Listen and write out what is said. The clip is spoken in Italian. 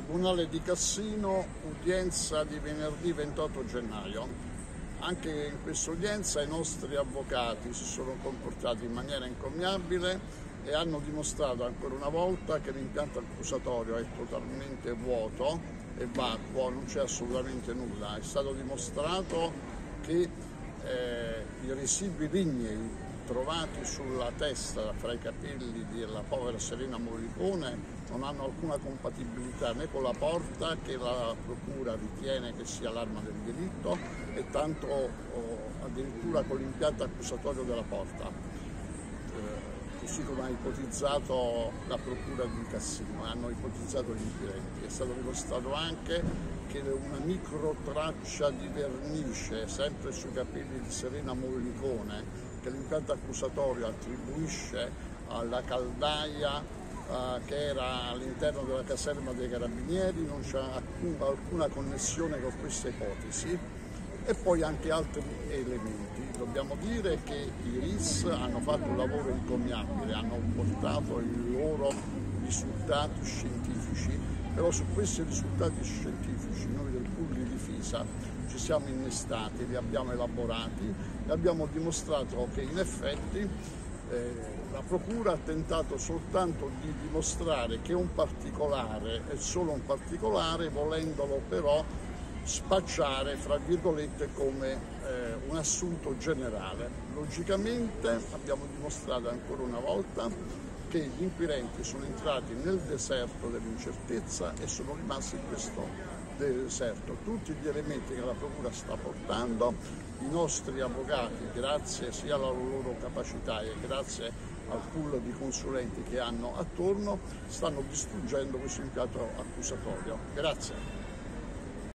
Tribunale di Cassino, udienza di venerdì 28 gennaio. Anche in questa udienza i nostri avvocati si sono comportati in maniera encomiabile e hanno dimostrato ancora una volta che l'impianto accusatorio è totalmente vuoto e vacuo, non c'è assolutamente nulla. È stato dimostrato che i residui lignei trovati sulla testa fra i capelli della povera Serena Mollicone non hanno alcuna compatibilità né con la porta, che la procura ritiene che sia l'arma del delitto, e tanto addirittura con l'impianto accusatorio della porta, così come ha ipotizzato la procura di Cassino, hanno ipotizzato gli inquirenti. È stato dimostrato anche che una micro traccia di vernice, sempre sui capelli di Serena Mollicone, che l'impianto accusatorio attribuisce alla caldaia che era all'interno della caserma dei Carabinieri, non c'è alcuna connessione con questa ipotesi, e poi anche altri elementi. Dobbiamo dire che i RIS hanno fatto un lavoro encomiabile, hanno portato i loro risultati scientifici, però su questi risultati scientifici noi del pool di difesa ci siamo innestati, li abbiamo elaborati e abbiamo dimostrato che in effetti la procura ha tentato soltanto di dimostrare che un particolare è solo un particolare, volendolo però spacciare, fra virgolette, come un assunto generale. Logicamente abbiamo dimostrato ancora una volta che gli inquirenti sono entrati nel deserto dell'incertezza e sono rimasti in questo deserto. Tutti gli elementi che la procura sta portando, i nostri avvocati, grazie sia alla loro capacità e grazie al pool di consulenti che hanno attorno, stanno distruggendo questo impianto accusatorio. Grazie.